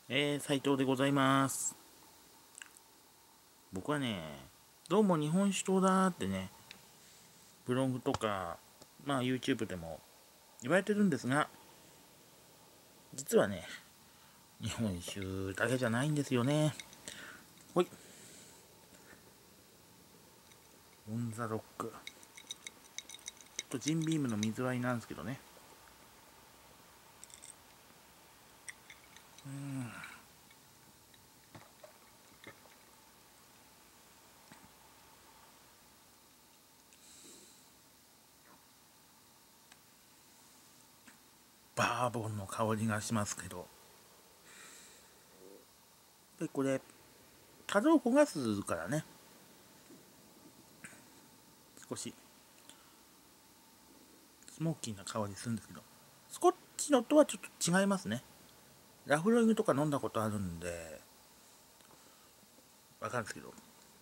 斉藤でございます。僕はね、どうも日本酒党だってね、ブログとか、YouTube でも言われてるんですが、実はね、日本酒だけじゃないんですよね。ほい。オンザロック。ちょっとジンビームの水割りなんですけどね。バーボンの香りがしますけど。で、これ、樽を焦がすからね、少しスモーキーな香りするんですけど、スコッチのとはちょっと違いますね。ラフロイグとか飲んだことあるんで、わかるんですけど。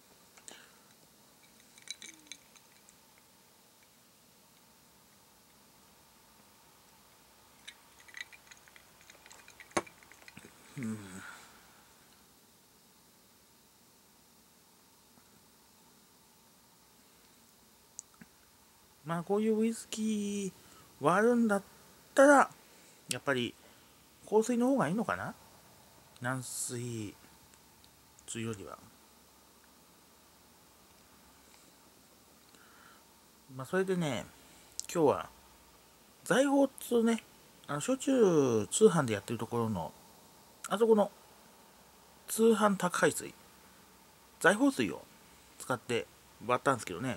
こういうウイスキー割るんだったら、やっぱり香水の方がいいのかな、軟水よりは。それでね、今日は財宝っつうね、焼酎通販でやってるところの、あそこの通販宅配水、財宝水を使って割ったんですけどね。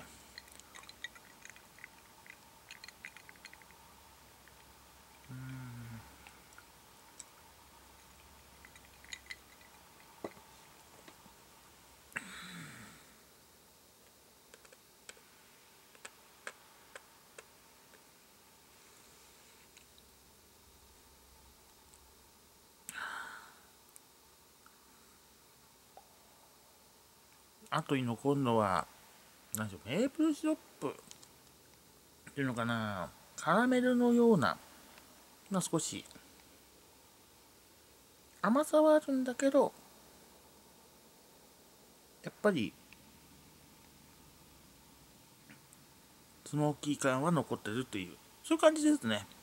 後に残るのは、何でしょう、メープルシロップっていうのかな、カラメルのような、少し甘さはあるんだけど、やっぱりスモーキー感は残ってるっていう、そういう感じですね。